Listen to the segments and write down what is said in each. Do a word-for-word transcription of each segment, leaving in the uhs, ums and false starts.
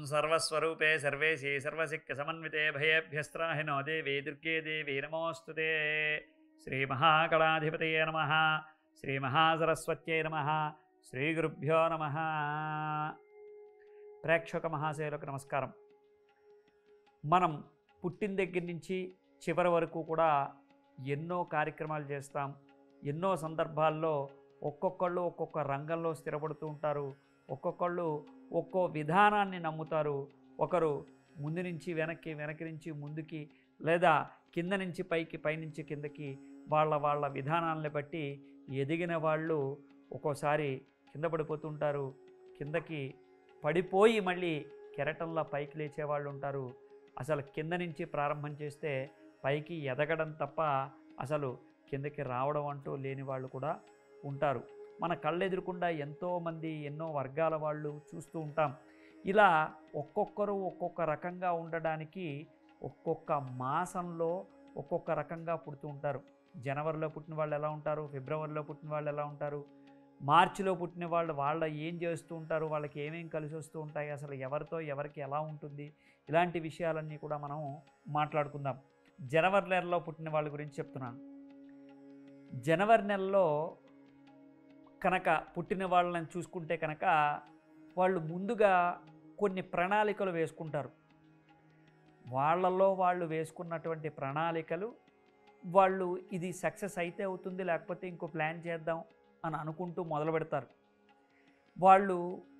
సర్వస్వరూపే సర్వేశీ సర్వసిక్కిసమన్వితే భయేభ్యస్త్రాహినో దేవీ దుర్గే దేవీ నమోస్తుతే. శ్రీమహాకళాధిపతయే నమః. శ్రీమహాసరస్వత్యై నమః. శ్రీగురుభ్యో నమః. ప్రేక్షక మహాశయులకు నమస్కారం. మనం పుట్టిన దగ్గర నుంచి చివరి వరకు కూడా ఎన్నో కార్యక్రమాలు చేస్తాం. ఎన్నో సందర్భాల్లో ఒక్కొక్కళ్ళు ఒక్కొక్క రంగంలో స్థిరపడుతూ ఉంటారు. ఒక్కొక్కళ్ళు ఒక్కో విధానాన్ని నమ్ముతారు. ఒకరు ముందు నుంచి వెనక్కి, వెనక్కి నుంచి ముందుకి, లేదా కింద నుంచి పైకి, పైనుంచి కిందకి వాళ్ళ వాళ్ళ విధానాలను బట్టి ఎదిగిన వాళ్ళు ఒక్కోసారి కింద పడిపోతుంటారు. కిందకి పడిపోయి మళ్ళీ కెరటంలా పైకి లేచేవాళ్ళు ఉంటారు. అసలు కింద నుంచి ప్రారంభం చేస్తే పైకి ఎదగడం తప్ప అసలు కిందకి రావడం అంటూ లేని వాళ్ళు కూడా ఉంటారు. మన కళ్ళెదురకుండా ఎంతోమంది ఎన్నో వర్గాల వాళ్ళు చూస్తూ ఉంటాం. ఇలా ఒక్కొక్కరు ఒక్కొక్క రకంగా ఉండడానికి ఒక్కొక్క మాసంలో ఒక్కొక్క రకంగా పుడుతూ ఉంటారు. జనవరిలో పుట్టిన వాళ్ళు ఎలా ఉంటారు, ఫిబ్రవరిలో పుట్టిన వాళ్ళు ఎలా ఉంటారు, మార్చిలో పుట్టిన వాళ్ళు వాళ్ళ ఏం చేస్తూ ఉంటారు, వాళ్ళకి ఏమేమి కలిసి వస్తూ ఉంటాయి, అసలు ఎవరితో ఎవరికి ఎలా ఉంటుంది, ఇలాంటి విషయాలన్నీ కూడా మనం మాట్లాడుకుందాం. జనవరి నెలలో పుట్టిన వాళ్ళ గురించి చెప్తున్నాను. జనవరి నెలలో కనుక పుట్టిన వాళ్ళని చూసుకుంటే కనుక వాళ్ళు ముందుగా కొన్ని ప్రణాళికలు వేసుకుంటారు. వాళ్ళలో వాళ్ళు వేసుకున్నటువంటి ప్రణాళికలు వాళ్ళు ఇది సక్సెస్ అయితే అవుతుంది, లేకపోతే ఇంకో ప్లాన్ చేద్దాం అని అనుకుంటూ మొదలు పెడతారు. వాళ్ళు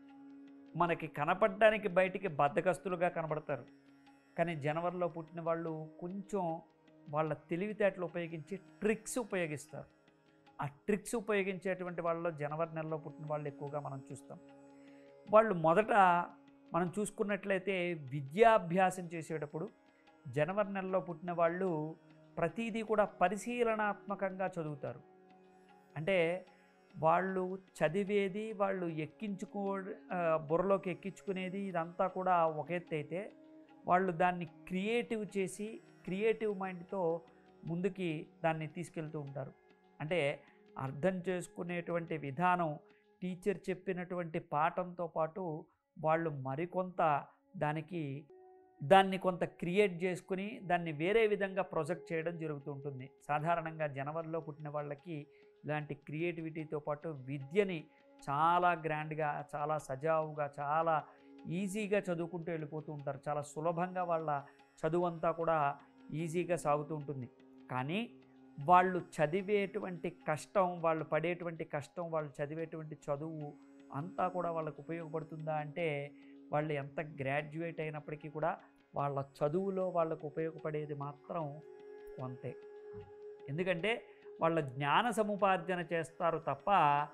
మనకి కనపడడానికి బయటికి బద్ధకస్తులుగా కనబడతారు. కానీ జనవరిలో పుట్టిన వాళ్ళు కొంచెం వాళ్ళ తెలివితేటలు ఉపయోగించి ట్రిక్స్ ఉపయోగిస్తారు. ఆ ట్రిక్స్ ఉపయోగించేటువంటి వాళ్ళలో జనవరి నెలలో పుట్టిన వాళ్ళు ఎక్కువగా మనం చూస్తాం. వాళ్ళు మొదట మనం చూసుకున్నట్లయితే విద్యాభ్యాసం చేసేటప్పుడు జనవరి నెలలో పుట్టిన వాళ్ళు ప్రతిదీ కూడా పరిశీలనాత్మకంగా చదువుతారు. అంటే వాళ్ళు చదివేది, వాళ్ళు ఎక్కించుకో బుర్రలోకి ఎక్కించుకునేది ఇదంతా కూడా ఒక ఎత్తు అయితే, వాళ్ళు దాన్ని క్రియేటివ్ చేసి క్రియేటివ్ మైండ్తో ముందుకి దాన్ని తీసుకెళ్తూ ఉంటారు. అంటే అర్థం చేసుకునేటువంటి విధానం టీచర్ చెప్పినటువంటి పాఠంతో పాటు వాళ్ళు మరికొంత దానికి దాన్ని కొంత క్రియేట్ చేసుకుని దాన్ని వేరే విధంగా ప్రొజెక్ట్ చేయడం జరుగుతూ ఉంటుంది. సాధారణంగా జనవరిలో పుట్టిన వాళ్ళకి ఇలాంటి క్రియేటివిటీతో పాటు విద్యని చాలా గ్రాండ్గా, చాలా సజావుగా, చాలా ఈజీగా చదువుకుంటూ వెళ్ళిపోతూ ఉంటారు. చాలా సులభంగా వాళ్ళ చదువు అంతా కూడా ఈజీగా సాగుతూ ఉంటుంది. కానీ వాళ్ళు చదివేటువంటి కష్టం, వాళ్ళు పడేటువంటి కష్టం, వాళ్ళు చదివేటువంటి చదువు అంతా కూడా వాళ్ళకు ఉపయోగపడుతుందా అంటే వాళ్ళు ఎంత గ్రాడ్యుయేట్ అయినప్పటికీ కూడా వాళ్ళ చదువులో వాళ్ళకు ఉపయోగపడేది మాత్రం కొంతే. ఎందుకంటే వాళ్ళ జ్ఞాన సముపార్జన చేస్తారు తప్ప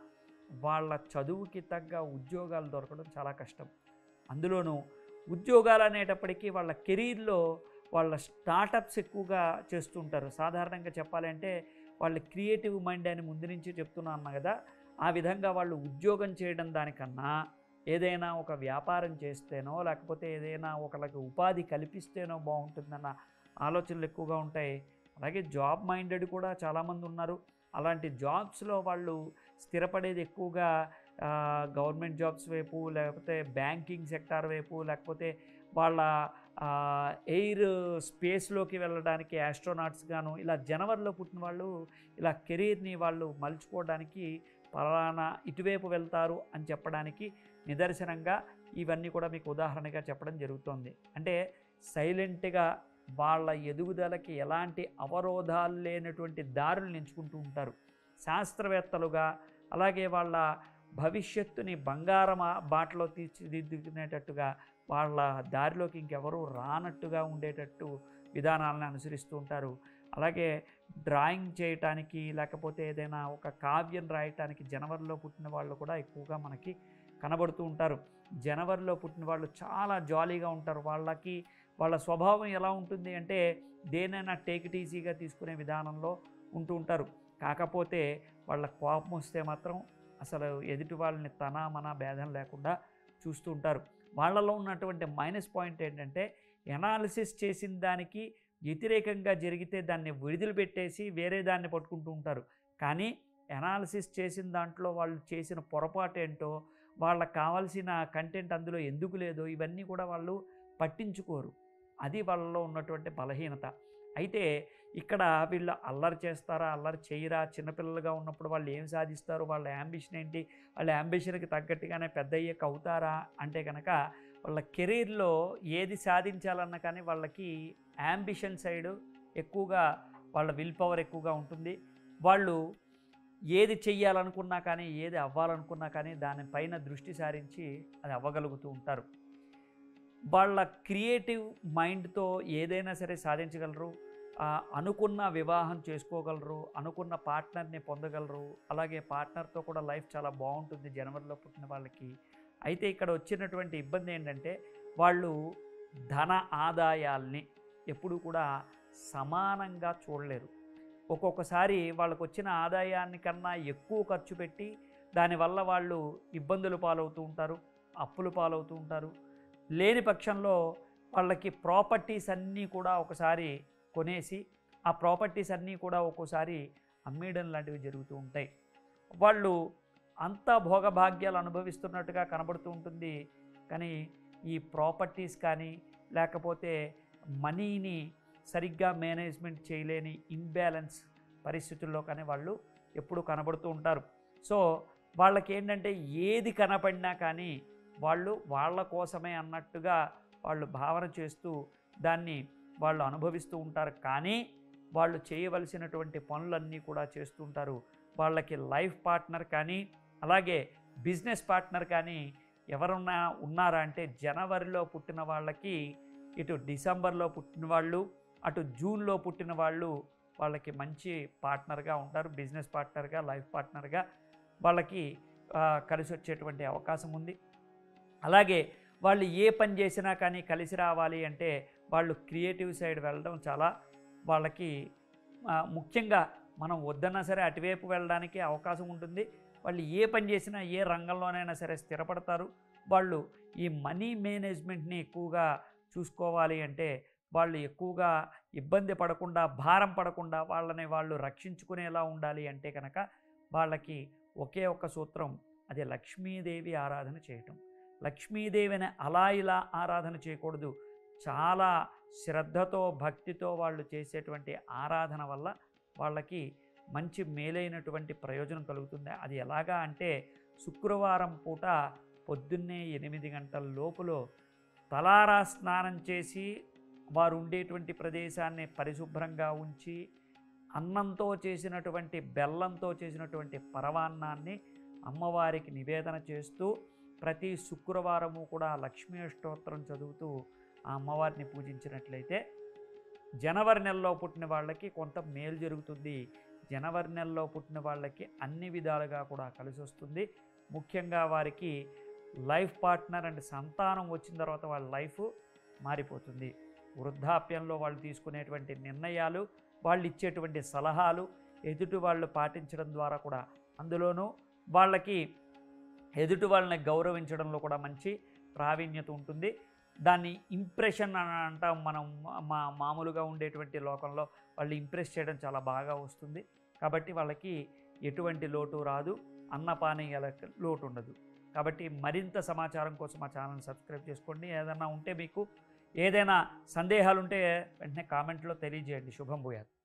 వాళ్ళ చదువుకి తగ్గ ఉద్యోగాలు దొరకడం చాలా కష్టం. అందులోనూ ఉద్యోగాలు అనేటప్పటికీ వాళ్ళ కెరీర్లో వాళ్ళ స్టార్టప్స్ ఎక్కువగా చేస్తుంటారు. సాధారణంగా చెప్పాలంటే వాళ్ళ క్రియేటివ్ మైండ్ అని ముందు నుంచి చెప్తున్నా అన్నా కదా, ఆ విధంగా వాళ్ళు ఉద్యోగం చేయడం దానికన్నా ఏదైనా ఒక వ్యాపారం చేస్తేనో, లేకపోతే ఏదైనా ఒకళ్ళకి ఉపాధి కల్పిస్తేనో బాగుంటుందన్న ఆలోచనలు ఎక్కువగా ఉంటాయి. అలాగే జాబ్ మైండెడ్ కూడా చాలామంది ఉన్నారు. అలాంటి జాబ్స్లో వాళ్ళు స్థిరపడేది ఎక్కువగా గవర్నమెంట్ జాబ్స్ వైపు, లేకపోతే బ్యాంకింగ్ సెక్టార్ వైపు, లేకపోతే వాళ్ళ ఎయిర్ స్పేస్లోకి వెళ్ళడానికి ఆస్ట్రోనాట్స్ గాను ఇలా జనవరిలో పుట్టిన వాళ్ళు ఇలా కెరీర్ని వాళ్ళు మలుచుకోవడానికి పలానా ఇటువైపు వెళ్తారు అని చెప్పడానికి నిదర్శనంగా ఇవన్నీ కూడా మీకు ఉదాహరణగా చెప్పడం జరుగుతుంది. అంటే సైలెంట్గా వాళ్ళ ఎదుగుదలకి ఎలాంటి అవరోధాలు లేనటువంటి దారులు ఎంచుకుంటూ ఉంటారు. శాస్త్రవేత్తలుగా, అలాగే వాళ్ళ భవిష్యత్తుని బంగారం బాటలో తీర్చిదిద్దుకునేటట్టుగా వాళ్ళ దారిలోకి ఇంకెవరూ రానట్టుగా ఉండేటట్టు విధానాలను అనుసరిస్తూ ఉంటారు. అలాగే డ్రాయింగ్ చేయటానికి, లేకపోతే ఏదైనా ఒక కావ్యం రాయటానికి జనవరిలో పుట్టిన వాళ్ళు కూడా ఎక్కువగా మనకి కనబడుతూ ఉంటారు. జనవరిలో పుట్టిన వాళ్ళు చాలా జాలీగా ఉంటారు. వాళ్ళకి వాళ్ళ స్వభావం ఎలా ఉంటుంది అంటే దేనైనా టేక్ ఇట్ ఈజీగా తీసుకునే విధానంలో ఉంటూ ఉంటారు. కాకపోతే వాళ్ళ కోపం వస్తే మాత్రం అసలు ఎదుటి వాళ్ళని తన మన భేదం లేకుండా చూస్తూ ఉంటారు. వాళ్ళలో ఉన్నటువంటి మైనస్ పాయింట్ ఏంటంటే ఎనాలిసిస్ చేసిన దానికి వ్యతిరేకంగా జరిగితే దాన్ని విడుదల పెట్టేసి వేరే దాన్ని పట్టుకుంటూ ఉంటారు. కానీ ఎనాలిసిస్ చేసిన దాంట్లో వాళ్ళు చేసిన పొరపాటు ఏంటో, వాళ్ళకి కావాల్సిన కంటెంట్ అందులో ఎందుకు లేదో ఇవన్నీ కూడా వాళ్ళు పట్టించుకోరు. అది వాళ్ళలో ఉన్నటువంటి బలహీనత. అయితే ఇక్కడ వీళ్ళు అల్లరి చేస్తారా, అల్లరి చేయరా, చిన్నపిల్లలుగా ఉన్నప్పుడు వాళ్ళు ఏం సాధిస్తారు, వాళ్ళ యాంబిషన్ ఏంటి, వాళ్ళ యాంబిషన్కి తగ్గట్టుగానే పెద్ద అయ్యాక అవుతారా అంటే కనుక వాళ్ళ కెరీర్లో ఏది సాధించాలన్నా కానీ వాళ్ళకి యాంబిషన్ సైడు ఎక్కువగా, వాళ్ళ విల్ పవర్ ఎక్కువగా ఉంటుంది. వాళ్ళు ఏది చెయ్యాలనుకున్నా కానీ, ఏది అవ్వాలనుకున్నా కానీ దానిపైన దృష్టి సారించి అది అవ్వగలుగుతూ ఉంటారు. వాళ్ళ క్రియేటివ్ మైండ్తో ఏదైనా సరే సాధించగలరు. అనుకున్న వివాహం చేసుకోగలరు, అనుకున్న పార్ట్నర్ని పొందగలరు. అలాగే పార్ట్నర్తో కూడా లైఫ్ చాలా బాగుంటుంది జనవరిలో పుట్టిన వాళ్ళకి. అయితే ఇక్కడ వచ్చినటువంటి ఇబ్బంది ఏంటంటే వాళ్ళు ధన ఆదాయాల్ని ఎప్పుడు కూడా సమానంగా చూడలేరు. ఒక్కొక్కసారి వాళ్ళకు వచ్చిన ఆదాయాన్ని కన్నా ఎక్కువ ఖర్చు పెట్టి దానివల్ల వాళ్ళు ఇబ్బందులు పాలవుతూ ఉంటారు, అప్పులు పాలవుతూ ఉంటారు. లేని పక్షంలో వాళ్ళకి ప్రాపర్టీస్ అన్నీ కూడా ఒకసారి కొనేసి ఆ ప్రాపర్టీస్ అన్నీ కూడా ఒక్కోసారి అమ్మేయడం లాంటివి జరుగుతూ ఉంటాయి. వాళ్ళు అంతా భోగభాగ్యాలు అనుభవిస్తున్నట్టుగా కనబడుతూ ఉంటుంది. కానీ ఈ ప్రాపర్టీస్ కానీ లేకపోతే మనీని సరిగ్గా మేనేజ్మెంట్ చేయలేని ఇన్బ్యాలెన్స్ పరిస్థితుల్లో కానీ వాళ్ళు ఎప్పుడు కనబడుతూ ఉంటారు. సో వాళ్ళకి ఏంటంటే ఏది కనపడినా కానీ వాళ్ళు వాళ్ళ కోసమే అన్నట్టుగా వాళ్ళు భావన చేస్తూ దాన్ని వాళ్ళు అనుభవిస్తూ ఉంటారు. కానీ వాళ్ళు చేయవలసినటువంటి పనులన్నీ కూడా చేస్తూ ఉంటారు. వాళ్ళకి లైఫ్ పార్ట్నర్ కానీ అలాగే బిజినెస్ పార్ట్నర్ కానీ ఎవరున్నా ఉన్నారా అంటే జనవరిలో పుట్టిన వాళ్ళకి, ఇటు డిసెంబర్లో పుట్టిన వాళ్ళు, అటు జూన్లో పుట్టిన వాళ్ళు వాళ్ళకి మంచి పార్ట్నర్గా ఉంటారు. బిజినెస్ పార్ట్నర్గా, లైఫ్ పార్ట్నర్గా వాళ్ళకి కలిసి వచ్చేటువంటి అవకాశం ఉంది. అలాగే వాళ్ళు ఏ పని చేసినా కానీ కలిసి రావాలి అంటే వాళ్ళు క్రియేటివ్ సైడ్ వెళ్ళడం చాలా వాళ్ళకి ముఖ్యంగా, మనం వద్దన్నా సరే అటువైపు వెళ్ళడానికి అవకాశం ఉంటుంది. వాళ్ళు ఏ పని చేసినా ఏ రంగంలోనైనా సరే స్థిరపడతారు. వాళ్ళు ఈ మనీ మేనేజ్మెంట్ని ఎక్కువగా చూసుకోవాలి అంటే వాళ్ళు ఎక్కువగా ఇబ్బంది పడకుండా, భారం పడకుండా వాళ్ళని వాళ్ళు రక్షించుకునేలా ఉండాలి అంటే కనుక వాళ్ళకి ఒకే ఒక్క సూత్రం, అదే లక్ష్మీదేవి ఆరాధన చేయటం. లక్ష్మీదేవిని అలా ఇలా ఆరాధన చేయకూడదు. చాలా శ్రద్ధతో, భక్తితో వాళ్ళు చేసేటువంటి ఆరాధన వల్ల వాళ్ళకి మంచి మేలైనటువంటి ప్రయోజనం కలుగుతుంది. అది ఎలాగా అంటే శుక్రవారం పూట పొద్దున్నే ఎనిమిది గంటల లోపులో తలారా స్నానం చేసి వారు ఉండేటువంటి ప్రదేశాన్ని పరిశుభ్రంగా ఉంచి అన్నంతో చేసినటువంటి, బెల్లంతో చేసినటువంటి పరవాన్నాన్ని అమ్మవారికి నివేదన చేస్తూ ప్రతి శుక్రవారము కూడా లక్ష్మీ అష్టోత్తరం చదువుతూ ఆ అమ్మవారిని పూజించినట్లయితే జనవరి నెలలో పుట్టిన వాళ్ళకి కొంత మేలు జరుగుతుంది. జనవరి నెలలో పుట్టిన వాళ్ళకి అన్ని విధాలుగా కూడా కలిసి వస్తుంది. ముఖ్యంగా వారికి లైఫ్ పార్ట్నర్ అండ్ సంతానం వచ్చిన తర్వాత వాళ్ళ లైఫ్ మారిపోతుంది. వృద్ధాప్యంలో వాళ్ళు తీసుకునేటువంటి నిర్ణయాలు, వాళ్ళు ఇచ్చేటువంటి సలహాలు ఎదుటి వాళ్ళు పాటించడం ద్వారా కూడా, అందులోనూ వాళ్ళకి ఎదుటి వాళ్ళని గౌరవించడంలో కూడా మంచి ప్రావీణ్యత ఉంటుంది. దాన్ని ఇంప్రెషన్ అని అంటాం మనం. మా మామూలుగా ఉండేటువంటి లోకంలో వాళ్ళు ఇంప్రెస్ చేయడం చాలా బాగా వస్తుంది. కాబట్టి వాళ్ళకి ఎటువంటి లోటు రాదు, అన్నపానీయాల లోటు ఉండదు. కాబట్టి మరింత సమాచారం కోసం మా ఛానల్ని సబ్స్క్రైబ్ చేసుకోండి. ఏదైనా ఉంటే మీకు ఏదైనా సందేహాలు ఉంటే వెంటనే కామెంట్లో తెలియజేయండి. శుభం భూయాత్.